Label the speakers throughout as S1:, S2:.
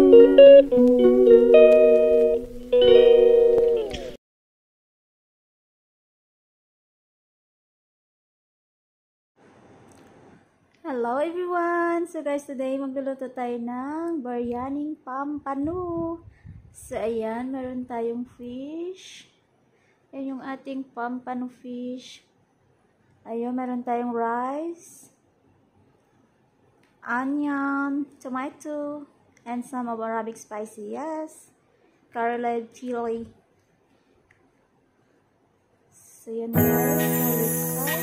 S1: Hello everyone! So guys, today magluluto tayo ng Biryani Pampano. So ayan, meron tayong fish. Ayan yung ating Pampano fish. Ayun, meron tayong rice, onion, tomato, and some of Arabic spicy. Yes, garlic, chili. So yun na guys, so let's start.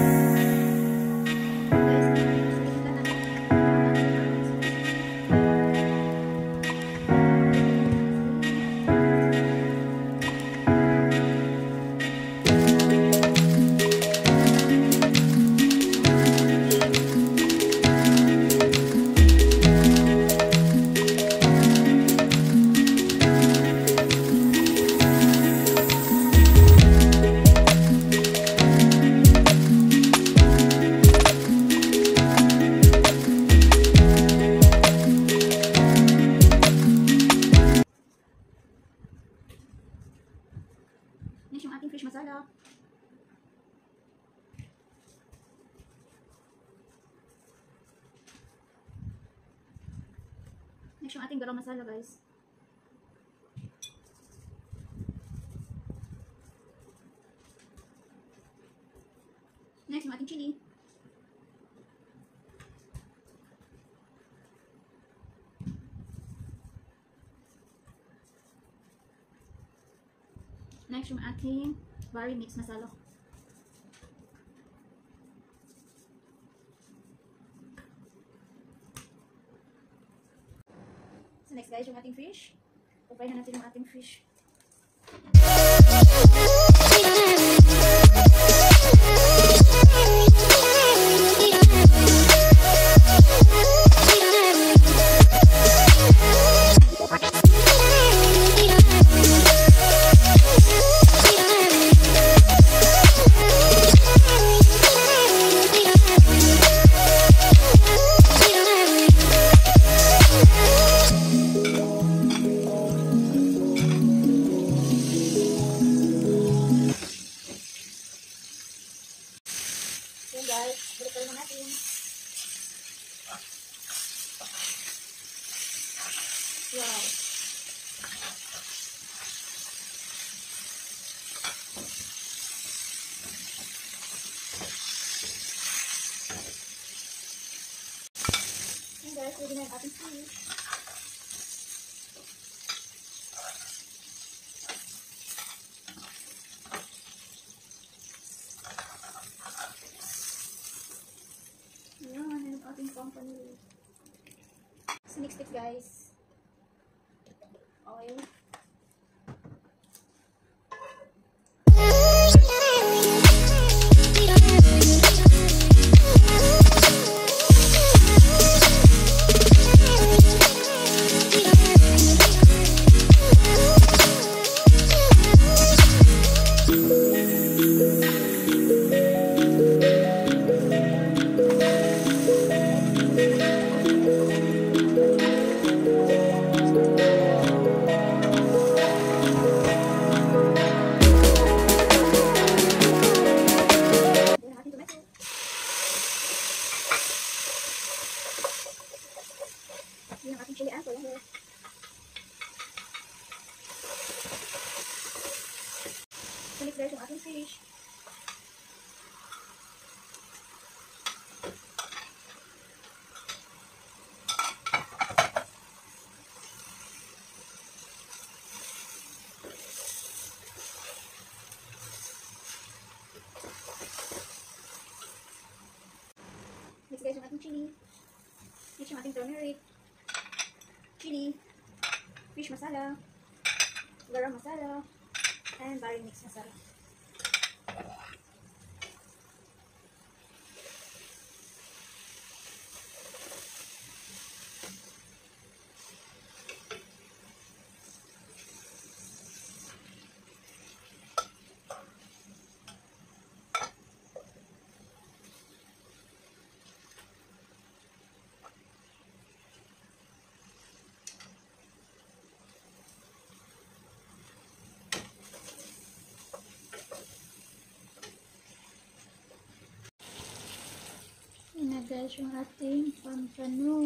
S1: Next yung ating fish masala. Next yung ating garam masala guys. Next yung ating chili. Next yung ating Biryani mix masala. So next guys, yung ating fish. Pupay na natin yung ating fish. So guys, balik na natin. Wow. And guys, pwede na yung ating fish. Ayan, yung ating company. So next step guys, oil. Yung ating chili and oil here. So next guys, yung ating fish. Next guys, yung ating chili. Next yung ating turmeric, chili, fish masala, garam masala, and Biryani mix masala. guys yung ating pampano.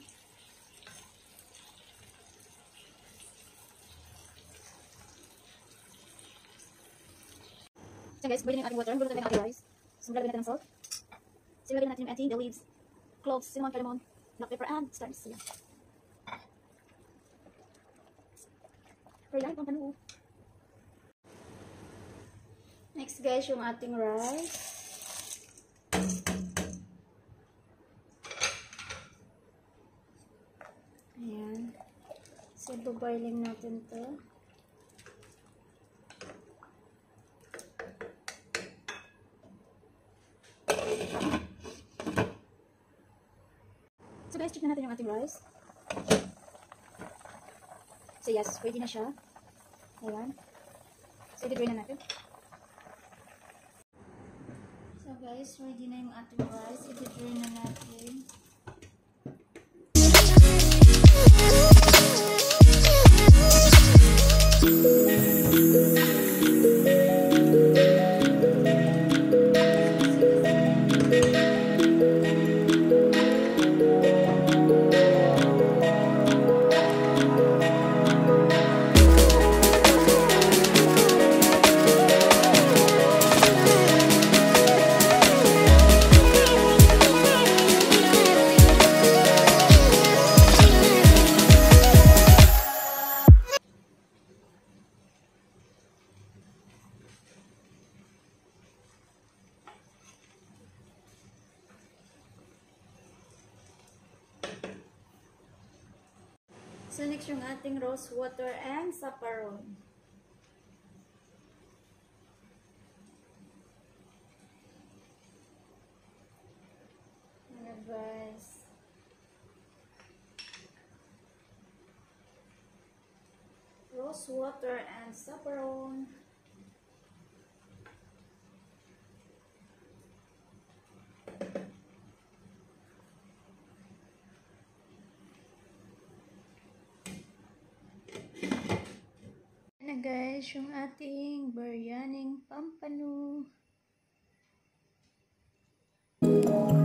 S1: So guys, pwede na yung ating water. Gulo natin yung ating rice. So lagyan natin ng salt. So lagyan natin yung ating leaves, cloves, cinnamon, cardamom, black pepper, and stars. So, yeah. Biryani Pampano. Next guys, yung ating rice. Ayan. So, boiling natin to. So guys, check na natin yung ating rice. So yes, ready na siya. Ayan. So, i-drain na natin. So guys, ready na yung ating rice. I-drain na natin. So next yung ating rose water and saffaron. Ayan guys. Rose water and saffaron. Na guys, yung ating Biryani Pampano.